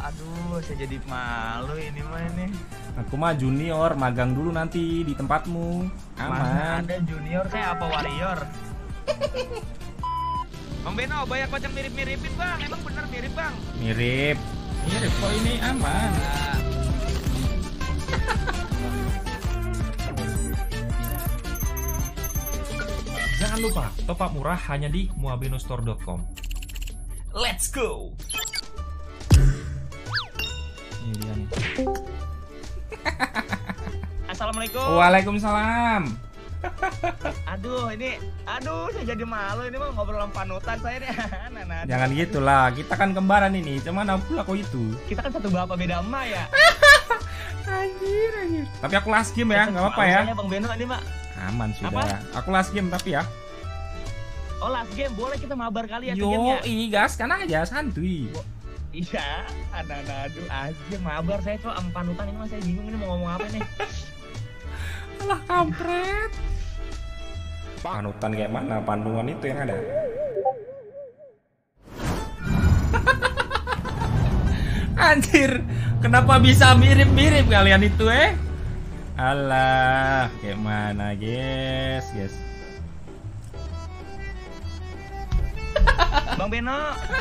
Aduh, saya jadi malu ini mah ini. Aku mah junior, magang dulu nanti di tempatmu. Mana Aman. ada junior, saya apa warrior? Bang Beno, banyak macam mirip-miripin bang. Emang bener mirip bang? Mirip. Mirip kok ini aman. Jangan lupa, top up murah hanya di muabenostore.com. Let's go! Ini dia nih. Assalamualaikum. Waalaikumsalam. Aduh, saya jadi malu ini mah ngobrol sama panutan saya nih. Nah, Jangan gitulah, kita kan kembaran ini. Cuman apa pula kau itu? kita kan satu bapak beda emak ya. Anjir. Tapi aku last game ya, nggak apa-apa ya. Saya Bang Beno ini mak. Aman sudah. Apa? Aku last game tapi ya. Oh last game, boleh kita mabar kali ya ke game Yo, ya? ini gas kan aja santuy. Iya, aduh aja mabar saya kok sama panutan ini mah saya bingung ini mau ngomong apa nih. Alah kampret. Panutan kayak mana? Pandungan itu yang ada. Anjir, kenapa bisa mirip-mirip kalian itu Alah, kayak mana guys. Bang Beno,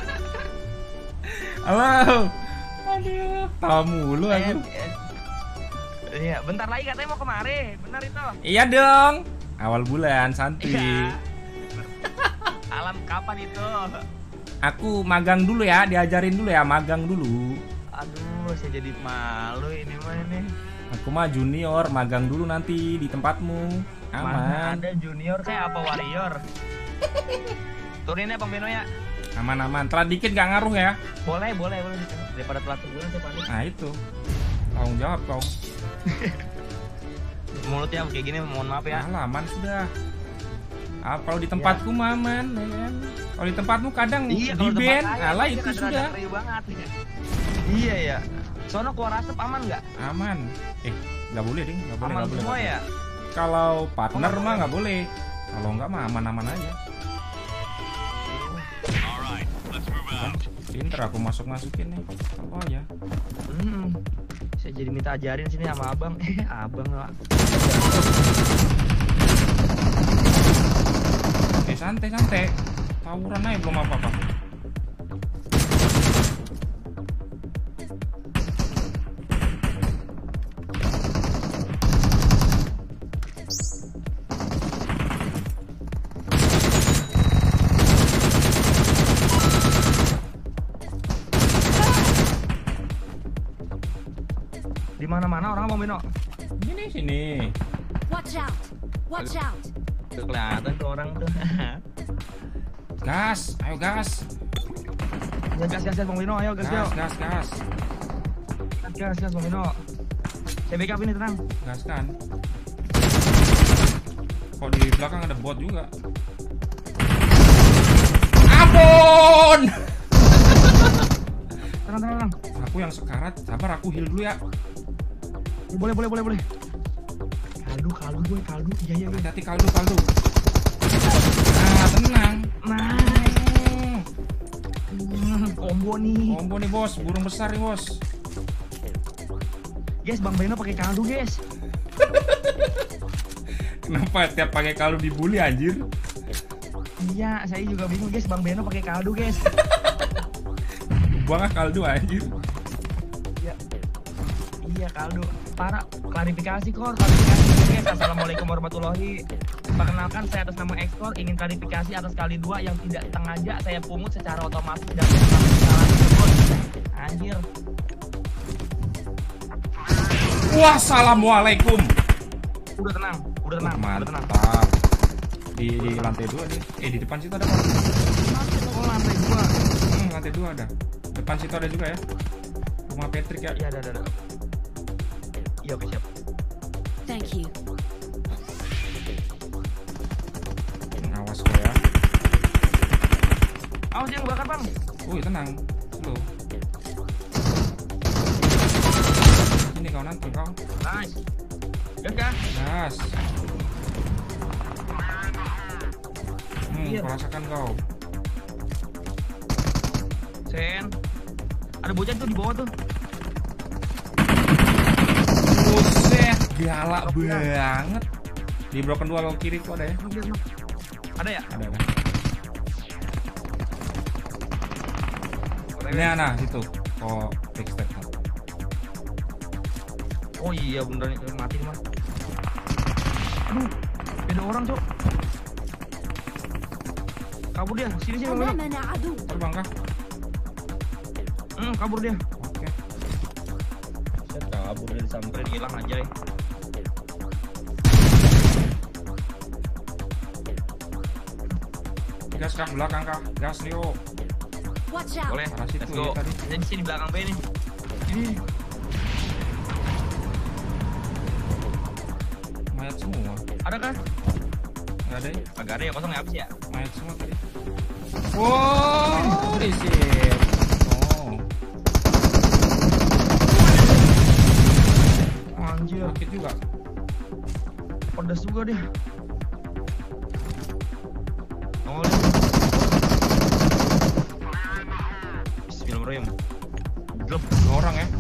Halo. Aduh, tamu lu aku. Iya, bentar lagi katanya mau kemari, benar itu? Iya dong. Awal bulan santuy. Iya. Alam kapan itu? Aku magang dulu ya, diajarin dulu ya, magang dulu. Aduh, saya jadi malu ini mah ini. Aku mah junior, magang dulu nanti di tempatmu. Mana Aman. ada junior, saya apa warrior? Turunin ya Bang Beno ya. Aman. Telat dikit gak ngaruh ya. Boleh. Daripada telat sebulan saya panik. Nah itu. Tanggung jawab kau. Mulutnya kayak gini, mohon maaf ya. Alah, aman sudah. Kalau di tempatku mah aman, ya kan? Kalau di tempatmu kadang Iya, di kalau tempat band, saya, alah dia itu kadang-kadang sudah. ngeri banget. Iya ya. Soalnya keluar asap aman nggak? Aman. Nggak boleh ding, nggak boleh, Aman nggak boleh. semua nggak ya. boleh. Kalau partner nggak mah boleh. nggak boleh. Kalau nggak mah aman-aman aja. Pinter aku masukin nih. Oh ya. Saya jadi minta ajarin sini sama abang. Abang lah. Santai. Tawuran aja belum apa-apa. Di mana-mana orang Bang Beno. Sini. Watch out! Tuh kelihatan tuh orang tuh. Gas, ayo gas. Ya gas Bang Beno, ayo gas. Gas Bang Beno. Saya backup ini tenang. Gas kan. Kok di belakang ada bot juga. Ampun. Tenang. Aku yang sekarat, sabar aku heal dulu ya. Boleh. Kaldu gue. Iya. Hati-hati kaldu. Nah, tenang. Combo nih. Combo nih bos, burung besar nih bos. Guys, Bang Beno pakai kaldu, guys. Kenapa tiap pakai kaldu dibully anjir? Iya, saya juga bingung, guys. Bang Beno pakai kaldu, guys. Buang kaldu anjir. Iya, kaldu. Para klarifikasi guys. Assalamualaikum warahmatullahi. Perkenalkan, saya atas nama Ekspor ingin klarifikasi atas kali 2 yang tidak sengaja saya pungut secara otomatis dan kesalahan tersebut. Anjir. Wassalamualaikum. Udah tenang. Mantap. Di lantai 2 nih. Di depan situ ada apa? Oh, lantai 2. Lantai 2 ada. Depan situ ada juga ya. Rumah Patrick ya. Iya, ada. Iya, oke, siap. Thank you. Awas kok ya. Awas yang bakar, Bang. Wih, tenang. Slow. Ini kau nanti kau. Nice. Gas. Gas. Iya. Kau rasakan kau. Sen. Ada bocah tuh di bawah tuh. Buset, galak banget. Di broken dual kiri tuh ada ya? Ada ya? Ada. Ini nah situ. Oh, backstep. Oh iya beneran mati nih, Mas. Aduh, beda orang, Cok. Kabur dia. Sini Bang Beno. أمامنا عدو. Terbang kah? Kabur dia. Oke. Set kabur dia disamperin hilang aja ya. Gas kah belakang kah? Gas Leo. Watch out. Boleh. Arah situ Let's go. ya tadi. Ini di sini belakang B nih. Ini. Mayat semua. Ada kan? Nggak ada ya? Agak ada ya, kosong ya, habis ya. Mayat semua tadi. Wow, di sini. Oh, Anjir, sakit juga. pedas juga dia. Oh, lihat. Bismillahirrahmanirrahim. Glop. Dua orang ya.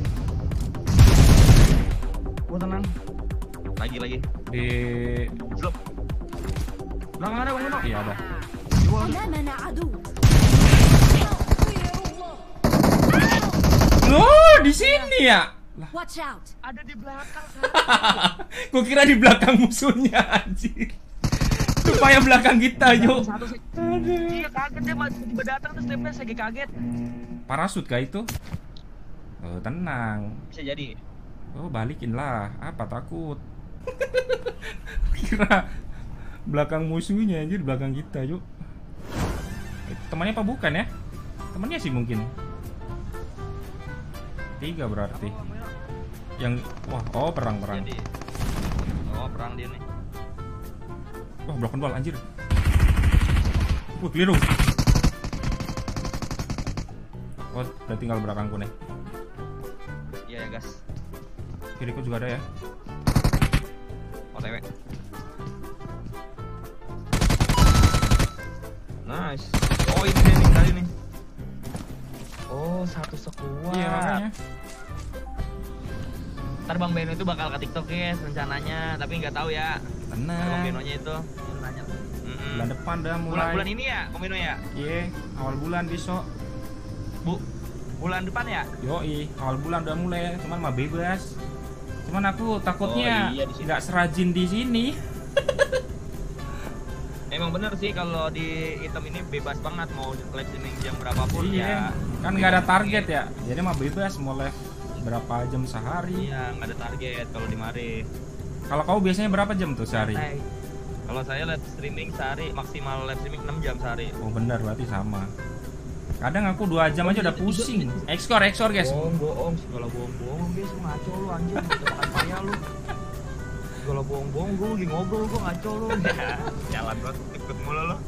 Gua tenang. Lagi. Di Glop. Belakang ada Bang Beno. iya ada. Dua. أمامنا عدو. Oh, di sini ya. Lah, Watch out. Ada di belakang. gua kira di belakang musuhnya anjir. Supaya belakang kita, yuk. Satu sih. Iya kaget dia tiba datang terus stepnya saya kaget. Parasut kah itu? Oh, tenang. Bisa jadi. Oh, balikin lah. Apa takut? Kira belakang musuhnya anjir, belakang kita, yuk. Temannya apa bukan ya? Temannya sih mungkin. 3 berarti. Yang wah, oh perang. Jadi. Oh, perang dia nih. Wah, broken wall anjir. Keliru. Oh, udah tinggal belakangku nih. Iya ya, gas. Kiriku juga ada ya. OTW. Nice. Oh, ini dia nih kali nih. Oh, satu sekuat. Iya, makanya. Ntar Bang Beno itu bakal ke TikTok guys rencananya, tapi nggak tahu ya. Bang Tenang. Benonya itu. Nanya. Bulan depan dah mulai. Bulan ini ya, Bang Beno ya? Iya, awal bulan besok. Bulan depan ya? Yoi, awal bulan udah mulai, cuman mah bebas. Cuman aku takutnya Oh, iya, di sini. nggak serajin di sini. Emang bener sih kalau di item ini bebas banget mau live streaming jam berapapun Iya, ya. kan nggak ada target ya. Jadi mah bebas mau live berapa jam sehari. Iya, nggak ada target kalau di Mari. Kalau kau biasanya berapa jam tuh sehari? Santai. Kalau saya live streaming sehari maksimal live streaming 6 jam sehari. Oh benar, berarti sama. Kadang aku 2 jam aja udah pusing. Ekskor guys. Bohong, segala bohong guys, lu ngaco lu anjing, udah makan payah lu. Segala bohong, gue lagi ngobrol, gue ngaco lu. Jalan banget, ikut mulu lu.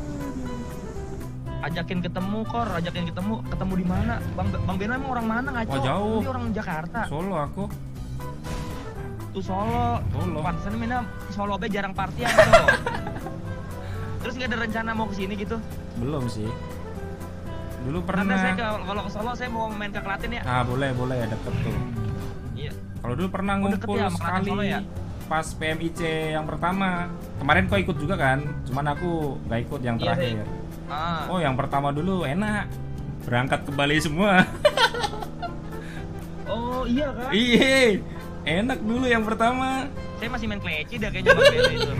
Ajakin ketemu ketemu di mana? Bang Beno emang orang mana ngaco? Oh, jauh. Dia orang Jakarta. Solo aku. Tuh Solo. Solo. Pantesan mainnya Solo be jarang partian tuh. Terus nggak ada rencana mau kesini gitu? Belum sih. Dulu Karena saya pernah. kalau ke Solo saya mau main ke Klaten ya. Ah, boleh ya deket tuh. Iya. Kalau dulu pernah Oh, deket ngumpul ya sama Klaten sekali Solo ya? pas PMIC yang pertama. Kemarin kau ikut juga kan? Cuman aku nggak ikut yang Iya, terakhir. Ah. Oh, yang pertama dulu enak. Berangkat ke Bali semua. Oh iya kan? Iya. Enak dulu yang pertama. Saya masih main kleci dah kayaknya Bang Beno itu.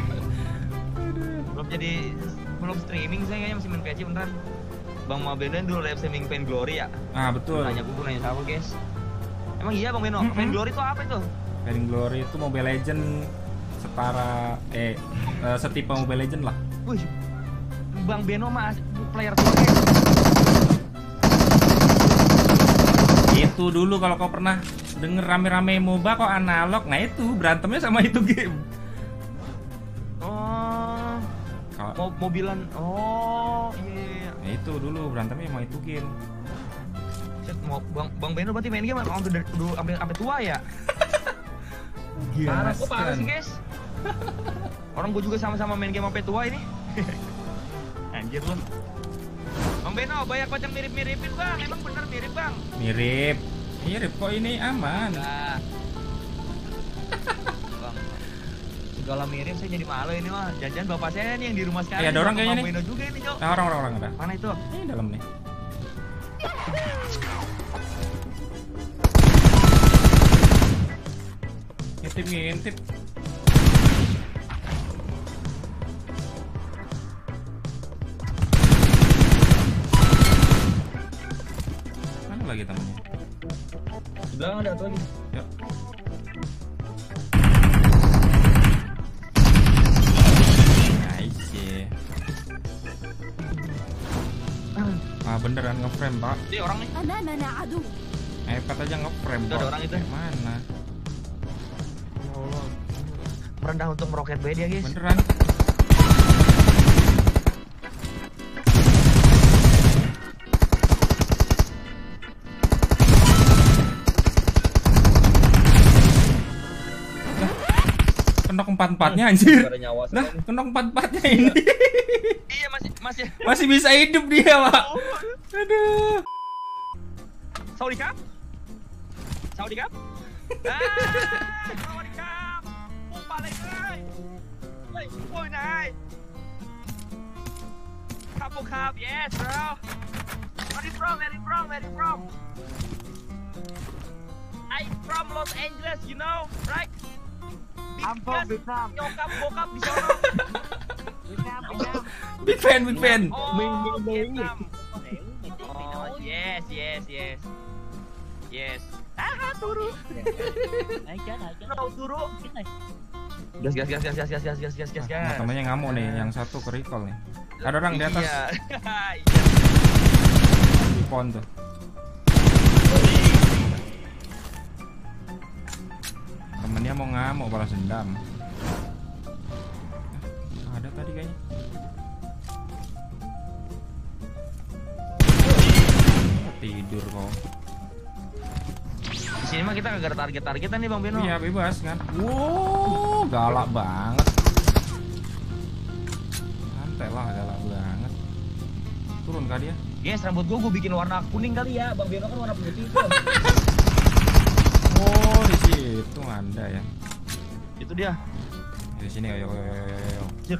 Belum streaming saya kayaknya masih main kleci beneran. Bang Beno dulu live streaming Pain Glory ya? Ah, betul. Nanya siapa guys? Emang iya Bang Beno? Pain Glory itu apa itu? Pain Glory itu Mobile Legend setara setipe Mobile Legend lah. Wih, Bang Beno mah player tua guys. Itu dulu kalau kau pernah denger rame-rame MOBA kok analog, nah itu berantemnya sama itu game. Oh, mobilan. Oh, iya. Nah itu dulu berantemnya sama itu game. Set, Bang Beno berarti main game sampai tua ya? Parah, Parah sih guys. Orang gue juga sama-sama main game sampai tua ini. Anjir lu. Beno, banyak banget yang mirip-miripin bang. Emang bener mirip bang? Mirip kok, ini aman. Enggak. Bang, segala mirip saya jadi malu ini mah. Jangan bapak saya nih yang di rumah sekarang. Ada orang kayaknya nih. Beno juga ini Cok. Nah, orang ada. Mana itu? Ini dalam nih. Ngintip. Mana lagi temennya? Di belakang ada satu lagi. Yuk. Nice ya. Beneran ngeframe pak. Ini orang nih. أمامنا عدو. iPad aja ngeframe Itu pak. ada orang itu. Kayak mana? Ya Allah. Merendah untuk meroket bay dia guys. Beneran. Kenok 4-4-nya anjir. Ada nyawa Nah, sekali. kenok 4-4-nya ini. Iya masih. Masih bisa hidup dia, Pak. Aduh. Saudi Cup? Saudi Cup? Saudi Cup! Balik ơi! Ôi này! Cup, yes bro! Where you from? I'm from Los Angeles, you know, right? I'm from Vietnam. Nyokap, bokap di sono. Big fan. Oh, Vietnam. Oh, yes. Turu. No, turu. Gas. Nah, temennya ngamuk nih, yang satu ke recall nih. Ada orang di atas Iya. di pon tuh. Temennya mau ngamuk balas dendam. Ada tadi kayaknya. Tidur kok. Di sini mah kita gak ada target-targetan nih Bang Beno. Iya bebas kan. Wow, galak banget. Santai lah, galak banget. Turun kah dia? Guys, rambut gua bikin warna kuning kali ya. Bang Beno kan warna putih tuh. Oh, di situ Anda ya. Itu dia. Di sini ayo. Cek.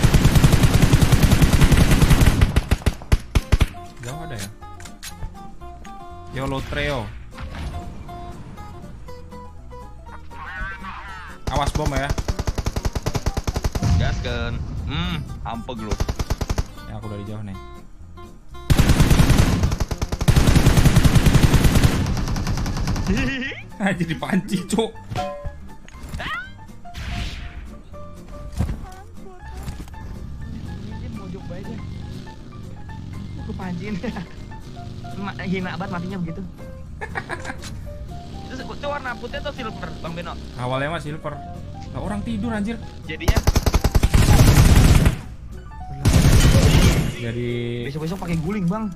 Jauh ada ya? Yolo Treo. Awas bom ya. Gaskeun. Ampeg lu. Ya aku dari jauh nih. Jadi panci, Cuk. Ini mojok baik deh. Aku pancin. Hina banget matinya begitu. Itu warna putih atau silver, Bang Beno? Awalnya mah silver. Nah, orang tidur anjir. Jadinya Jadi besok-besok pakai guling, Bang.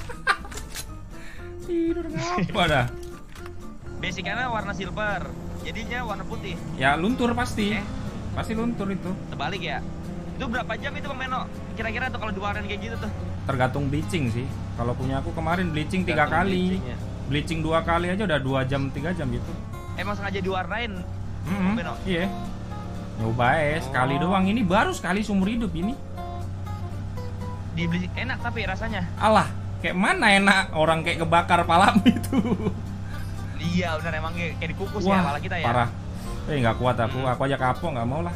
tidur ngapa dah? Basicnya warna silver, jadinya warna putih. Ya luntur pasti. Eh? Pasti luntur itu. Terbalik ya. Itu berapa jam itu Bang Beno? Kira-kira tuh kalau diwarnain kayak gitu tuh. Tergantung bleaching sih. Kalau punya aku kemarin bleaching 3 Tergantung kali. bleachingnya. Bleaching 2 kali aja udah 2 jam 3 jam gitu. Emang sengaja diwarnain? Mm-mm, Beno? iya. Nyoba sekali Oh. doang. Ini baru sekali seumur hidup ini. Dibeli enak tapi rasanya. Alah, kayak mana enak orang kayak kebakar palam itu. Iya benar emang kayak dikukus ya kepala kita ya. Parah. Nggak kuat aku. Aku aja kapok nggak mau lah.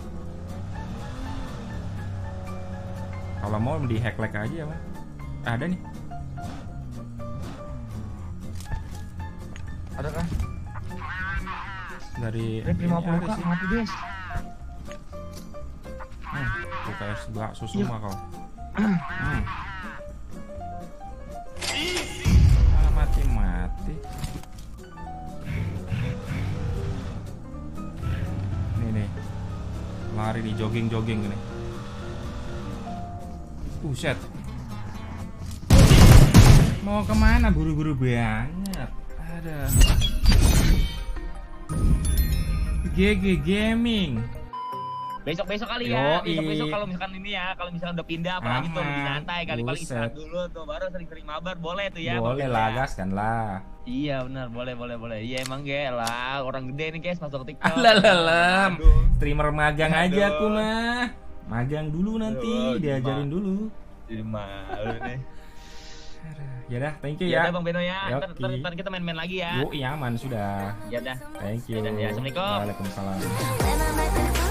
Kalau mau di hack aja mah. Ada nih. Ada kan? Dari Rep 50 ada kak, sih. mati guys. Tuh kayak bakso Iya. semua kau. Mati. Nih. Lari di jogging gini. Set. Mau kemana buru-buru banget? Ada. GG Gaming. Besok-besok kali ya. Yoi. Besok-besok kalau misalkan ini ya, kalau misalkan udah pindah apalagi tuh lebih Aman. santai kali paling istirahat Buset. dulu tuh baru sering-sering mabar boleh tuh ya. Boleh Bang lah, Beno ya. gas kan lah. Iya benar, boleh. Iya emang lah, orang gede nih guys masuk TikTok. Alalam. Aduh. Streamer magang aja Aduh. aku mah. Magang dulu nanti, Aduh, diajarin gimana? dulu. Jadi malu nih. Ya dah, thank you Ya ya. udah Bang Beno ya. Yoki. Ntar kita main-main lagi ya. Yuk, aman sudah. Ya udah. Thank you. Ya udah, ya, Assalamualaikum. Waalaikumsalam. When I'm at the